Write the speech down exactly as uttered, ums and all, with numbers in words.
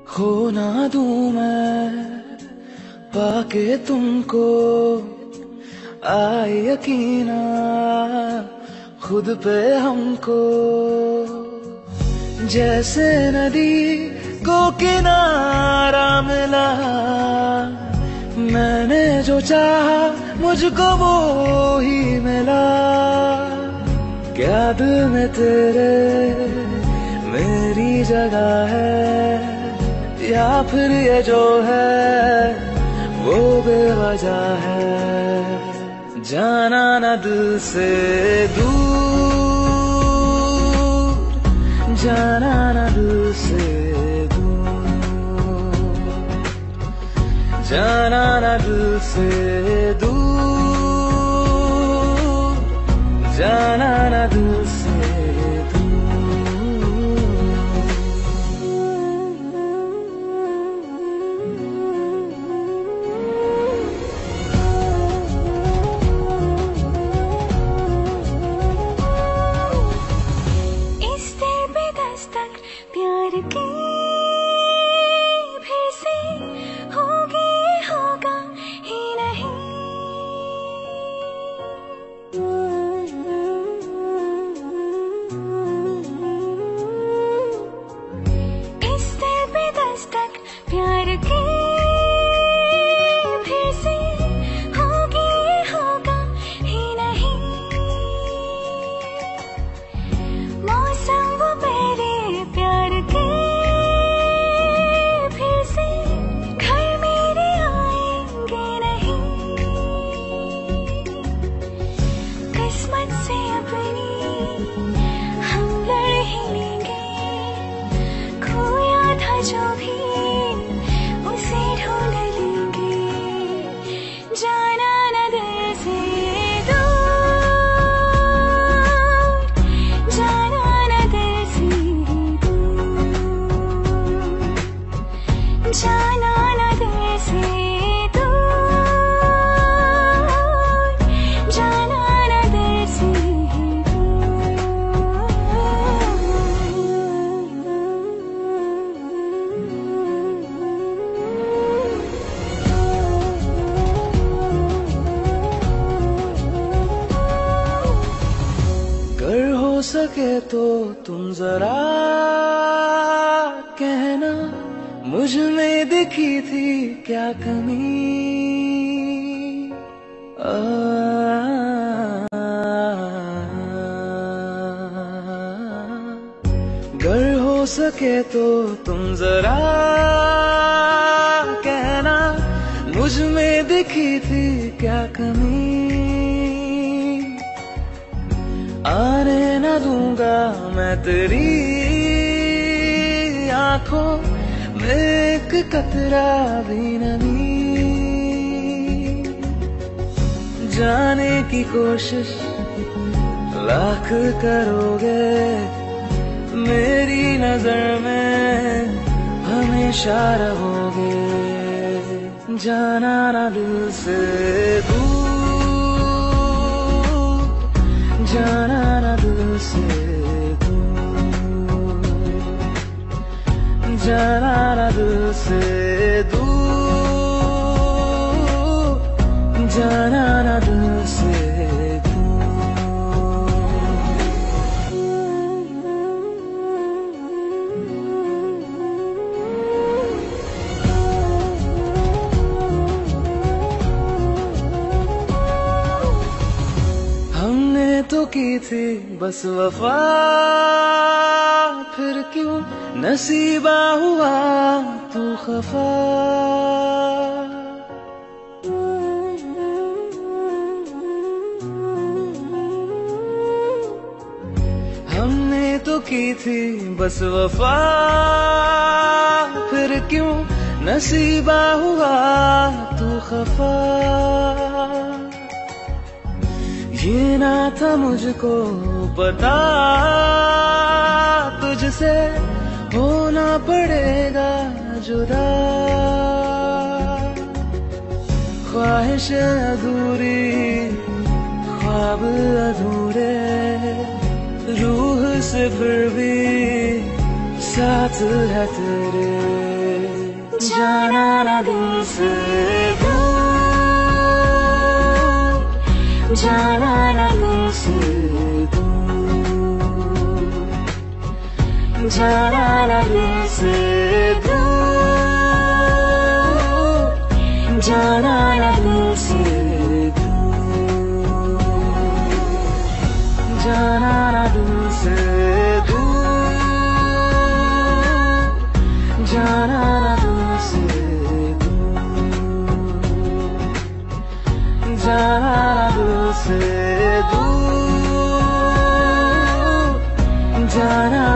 खो ना दूं मैं पाके तुमको, आए यकीना खुद पे हमको। जैसे नदी को किनारा मिला, मैंने जो चाहा मुझको वो ही मिला। क्या दिल में तेरे मेरी जगह है, या फिर ये जो है वो बेवजह है। जाना न दिल से दूर, जाना न दिल से दूर, जाना न दिल से दूर, जाना न दिल से प्यार की फिर से होगी होगा ही नहीं। इस दिल पे दस्तक प्यार की फिर से होगी होगा ही नहीं। मौसम वो मेरे प्यार के फिर से घर मेरे आएंगे नहीं। किस्मत से अपनी हम लड़ ही लेंगे, खोया था जो भी उसे ढूंढ लेंगे। जाना न दिल से दूर, जाना न दिल से जाना न दिल से दूर, जाना न दिल से अगर हो सके तो तुम जरा कहना, मुझ में दिखी थी क्या कमी। आ, अगर हो सके तो तुम जरा कहना, मुझ में दिखी थी क्या कमी। आने न दूंगा मैं तेरी आंखों में एक कतरा भी नमी। जाने की कोशिश लाख करोगे, मेरी नजर में हमेशा रहोगे। जाना न दिल से दूर, जाना न दिल से दूर, जाना न दिल से दूर, जाना न दिल से तो की थी बस वफा, फिर क्यों नसीबा हुआ तू खफा। हमने तो की थी बस वफा, फिर क्यों नसीबा हुआ तू खफा। ये ना था मुझको पता, तुझसे होना पड़ेगा जुदा। ख्वाहिश अधूरी, ख्वाब अधूरे, रूह से फिर भी साथ है तेरे, जाना ना दिल से दूर, जाना ना दिल से दूर, जाना ना दिल से दूर, जाना ना दिल से दूर, जाना ना दिल से दूर, जाना ना दिल से दूर, जाना ना दिल से दूर, जाना